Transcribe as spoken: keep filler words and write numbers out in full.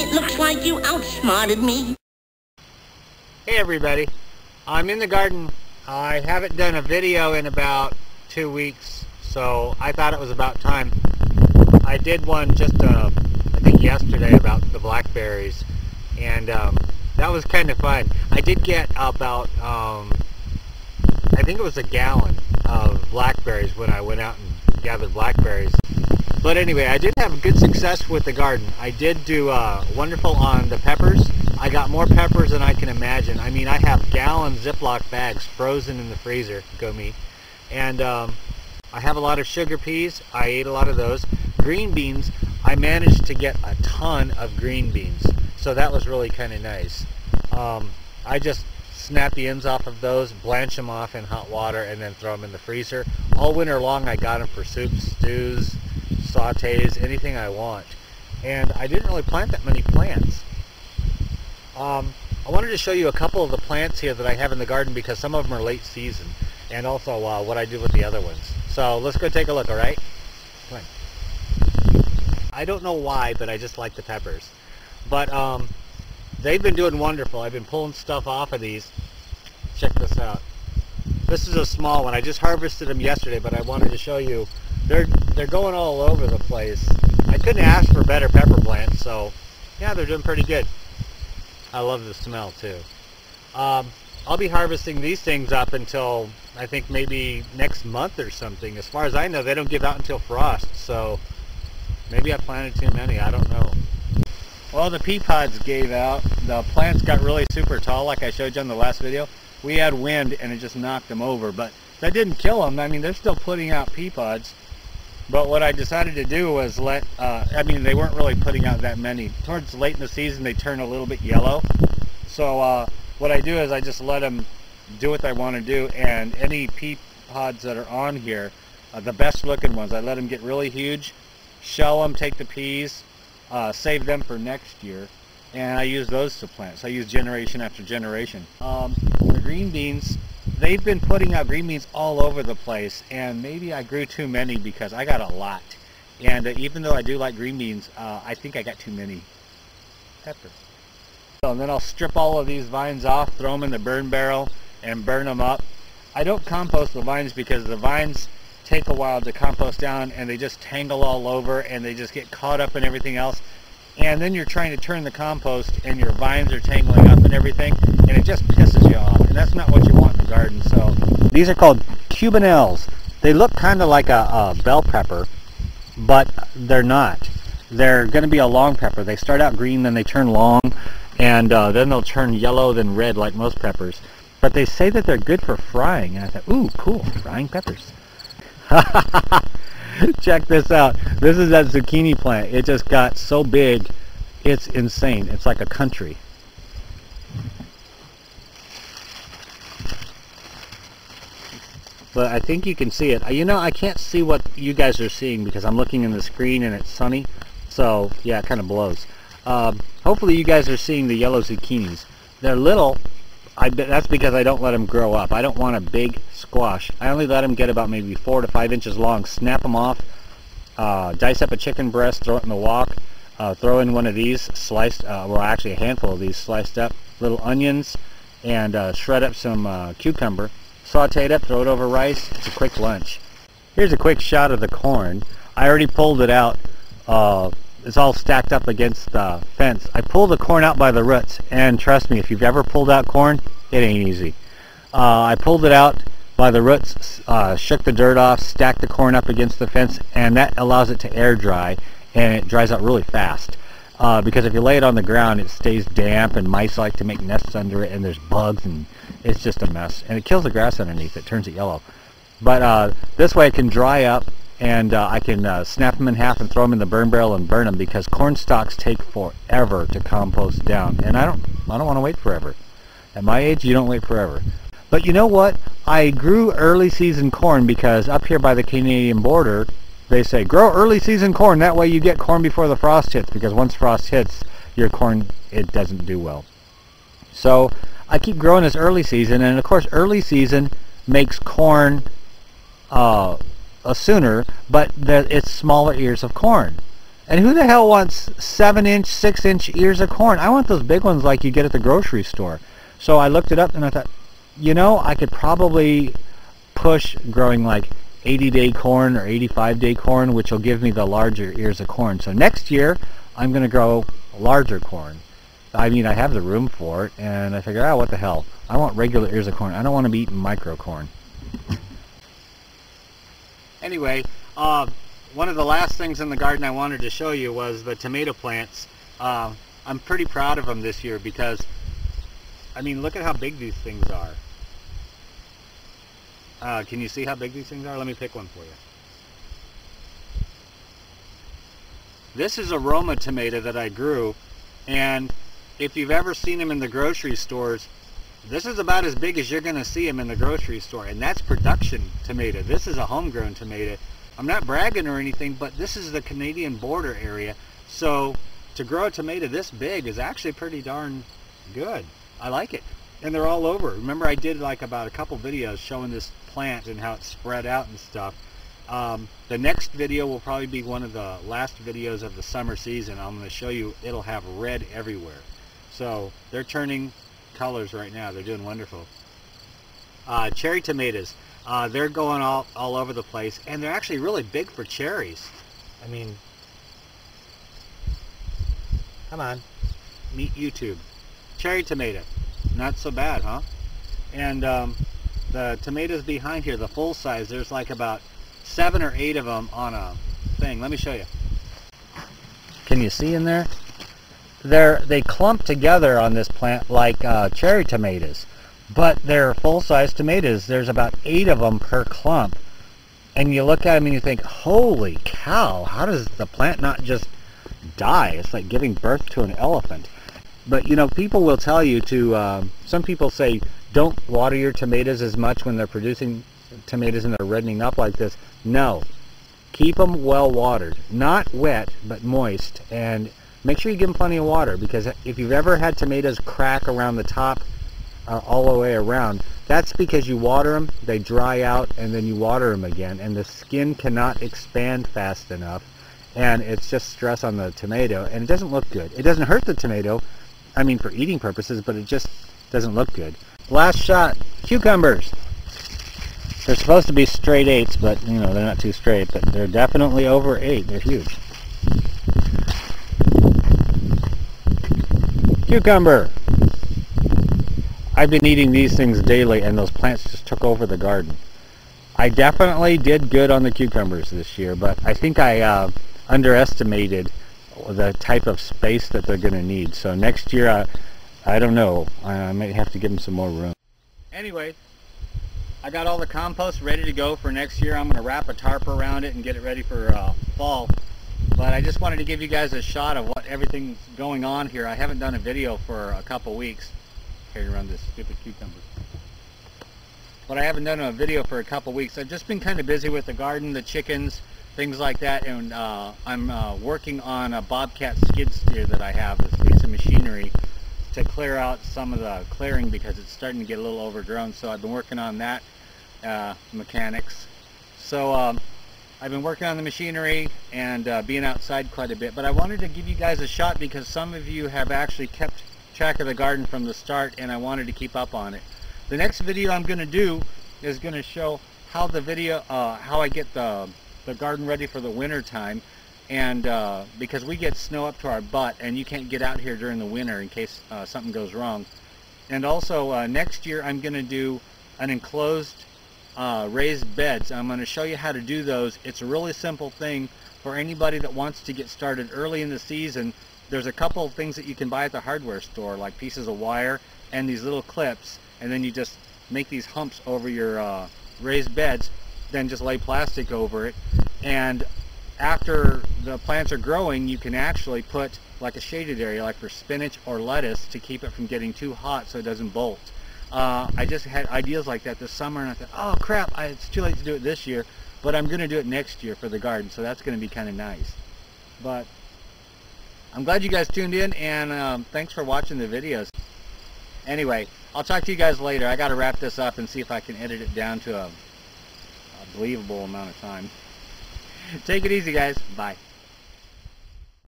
It looks like you outsmarted me. Hey everybody, I'm in the garden. I haven't done a video in about two weeks, so I thought it was about time. I did one just, uh, I think yesterday about the blackberries, and um, that was kind of fun. I did get about, um, I think it was a gallon of blackberries when I went out and gathered blackberries. But anyway, I did have good success with the garden. I did do uh, wonderful on the peppers. I got more peppers than I can imagine. I mean, I have gallon Ziploc bags frozen in the freezer, go me. And um, I have a lot of sugar peas. I ate a lot of those. Green beans, I managed to get a ton of green beans. So that was really kind of nice. Um, I just snap the ends off of those, blanch them off in hot water, and then throw them in the freezer. All winter long I got them for soups, stews, sautés, anything I want. And I didn't really plant that many plants. Um, I wanted to show you a couple of the plants here that I have in the garden because some of them are late season, and also uh, what I do with the other ones. So let's go take a look, alright? Come on. I don't know why, but I just like the peppers. But um, they've been doing wonderful. I've been pulling stuff off of these. Check this out. This is a small one. I just harvested them yesterday, but I wanted to show you. They're, they're going all over the place. I couldn't ask for better pepper plants, so yeah, they're doing pretty good. I love the smell too. Um, I'll be harvesting these things up until I think maybe next month or something. As far as I know, they don't give out until frost, so maybe I planted too many, I don't know. Well, the pea pods gave out. The plants got really super tall like I showed you on the last video. We had wind and it just knocked them over, but that didn't kill them. I mean, they're still putting out pea pods. But what I decided to do was let, uh, I mean, they weren't really putting out that many. Towards late in the season, they turn a little bit yellow. So uh, what I do is I just let them do what they want to do, and any pea pods that are on here, uh, the best looking ones, I let them get really huge, shell them, take the peas, uh, save them for next year, and I use those to plant. So I use generation after generation. Um, the green beans, they've been putting out green beans all over the place, and maybe I grew too many because I got a lot. And uh, even though I do like green beans, uh, I think I got too many peppers. So, and then I'll strip all of these vines off, throw them in the burn barrel, and burn them up. I don't compost the vines because the vines take a while to compost down, and they just tangle all over, and they just get caught up in everything else. And then you're trying to turn the compost and your vines are tangling up and everything, and it just pisses you off, and that's not what you want in the garden. So these are called cubanelles. They look kind of like a, a bell pepper, but they're not. They're going to be a long pepper. They start out green, then they turn long, and uh, then they'll turn yellow, then red like most peppers. But they say that they're good for frying, and I thought, ooh, cool, frying peppers. Check this out. This is that zucchini plant. It just got so big, it's insane. It's like a country. But I think you can see it. You know, I can't see what you guys are seeing because I'm looking in the screen and it's sunny. So, yeah, it kind of blows. Um, hopefully you guys are seeing the yellow zucchinis. They're little. I bet that's because I don't let them grow up. I don't want a big squash. I only let them get about maybe four to five inches long. Snap them off, uh, dice up a chicken breast, throw it in the wok, uh, throw in one of these sliced, uh, well actually a handful of these sliced up, little onions, and uh, shred up some uh, cucumber, saute it up, throw it over rice. It's a quick lunch. Here's a quick shot of the corn. I already pulled it out. Uh, It's all stacked up against the fence. I pulled the corn out by the roots, and trust me, if you've ever pulled out corn, it ain't easy. Uh, I pulled it out by the roots, uh, shook the dirt off, stacked the corn up against the fence, and that allows it to air dry, and it dries out really fast. Uh, because if you lay it on the ground, it stays damp, and mice like to make nests under it, and there's bugs, and it's just a mess. And it kills the grass underneath. It turns it yellow. But uh, this way it can dry up, and uh, I can uh, snap them in half and throw them in the burn barrel and burn them, because corn stalks take forever to compost down, and I don't I don't want to wait forever. At my age, you don't wait forever. But you know what? I grew early season corn because up here by the Canadian border, they say grow early season corn. That way you get corn before the frost hits, because once frost hits, your corn, it doesn't do well. So I keep growing this early season, and of course early season makes corn uh, a sooner, but the, it's smaller ears of corn. And who the hell wants seven inch, six inch ears of corn? I want those big ones like you get at the grocery store. So I looked it up and I thought, you know, I could probably push growing like eighty day corn or eighty-five day corn, which will give me the larger ears of corn. So next year, I'm going to grow larger corn. I mean, I have the room for it, and I figured, oh, what the hell? I want regular ears of corn. I don't want to be eating micro corn. Anyway, uh, one of the last things in the garden I wanted to show you was the tomato plants. Uh, I'm pretty proud of them this year because, I mean, look at how big these things are. Uh, can you see how big these things are? Let me pick one for you. This is a Roma tomato that I grew, and if you've ever seen them in the grocery stores, this is about as big as you're going to see them in the grocery store, and that's production tomato. This is a homegrown tomato. I'm not bragging or anything, but this is the Canadian border area, so to grow a tomato this big is actually pretty darn good. I like it. And they're all over. Remember, I did like about a couple videos showing this plant and how it's spread out and stuff. Um, the next video will probably be one of the last videos of the summer season. I'm going to show you it'll have red everywhere. So they're turning colors right now. They're doing wonderful. Uh, cherry tomatoes. Uh, they're going all, all over the place, and they're actually really big for cherries. I mean, come on, meet YouTube. Cherry tomato. Not so bad, huh? And um, the tomatoes behind here, the full size, there's like about seven or eight of them on a thing. Let me show you. Can you see in there? They're, they clump together on this plant like uh, cherry tomatoes, but they're full-size tomatoes. There's about eight of them per clump. And you look at them and you think, holy cow, how does the plant not just die? It's like giving birth to an elephant. But, you know, people will tell you to, um, some people say, don't water your tomatoes as much when they're producing tomatoes and they're reddening up like this. No. Keep them well watered. Not wet, but moist. And make sure you give them plenty of water, because if you've ever had tomatoes crack around the top uh, all the way around, that's because you water them, they dry out, and then you water them again, and the skin cannot expand fast enough, and it's just stress on the tomato, and it doesn't look good. It doesn't hurt the tomato, I mean for eating purposes, but it just doesn't look good. Last shot, cucumbers. They're supposed to be straight eights, but you know, they're not too straight, but they're definitely over eight. They're huge. Cucumber. I've been eating these things daily, and those plants just took over the garden. I definitely did good on the cucumbers this year, but I think I uh, underestimated the type of space that they're going to need. So next year, uh, I don't know. I may have to give them some more room. Anyway, I got all the compost ready to go for next year. I'm going to wrap a tarp around it and get it ready for uh, fall. But I just wanted to give you guys a shot of what everything's going on here. I haven't done a video for a couple weeks. Carrying around this stupid cucumber. But I haven't done a video for a couple weeks. I've just been kind of busy with the garden, the chickens, things like that, and uh, I'm uh, working on a Bobcat skid steer that I have, this piece of machinery, to clear out some of the clearing because it's starting to get a little overgrown. So I've been working on that, uh, mechanics. So um, I've been working on the machinery and uh, being outside quite a bit. But I wanted to give you guys a shot because some of you have actually kept track of the garden from the start, and I wanted to keep up on it. The next video I'm going to do is going to show how the video, uh, how I get the the garden ready for the winter time, and uh, because we get snow up to our butt, and you can't get out here during the winter in case uh, something goes wrong. And also uh, next year I'm going to do an enclosed uh, raised beds. I'm going to show you how to do those. It's a really simple thing for anybody that wants to get started early in the season. There's a couple of things that you can buy at the hardware store, like pieces of wire and these little clips, and then you just make these humps over your uh, raised beds, then just lay plastic over it, and after the plants are growing, you can actually put like a shaded area, like for spinach or lettuce, to keep it from getting too hot so it doesn't bolt. Uh, I just had ideas like that this summer, and I thought, oh crap, I, it's too late to do it this year, but I'm going to do it next year for the garden, so that's going to be kind of nice. But I'm glad you guys tuned in, and um, thanks for watching the videos. Anyway, I'll talk to you guys later. I got to wrap this up and see if I can edit it down to a, a believable amount of time. Take it easy, guys. Bye.